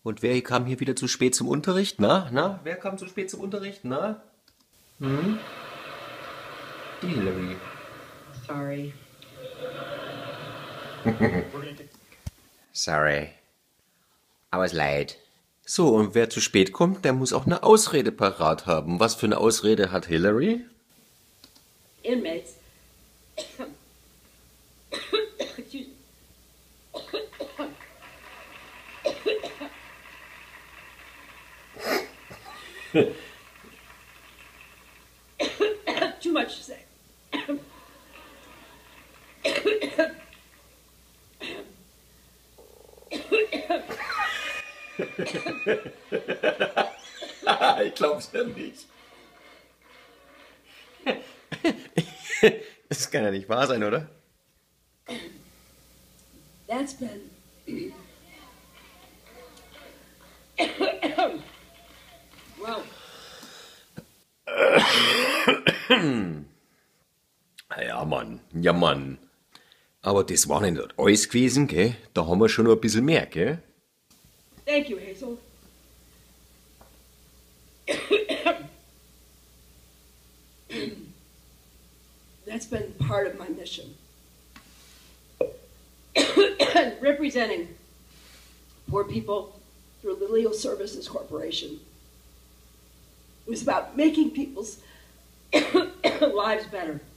Und wer kam hier wieder zu spät zum Unterricht? Na, wer kam zu spät zum Unterricht? Na? Hm? Die Hillary. Sorry. Sorry. I was late. So, und wer zu spät kommt, der muss auch eine Ausrede parat haben. Was für eine Ausrede hat Hillary? Inmates. Too much to say. Ich glaub's ja nicht. Das kann ja nicht wahr sein, oder? That's been well. Ja, Mann. Aber das war nicht alles gewesen, gell? Da haben wir schon noch ein bisschen mehr, gell? Thank you, Hazel. That's been part of my mission. Representing poor people through the Legal Services Corporation. It was about making people's lives better.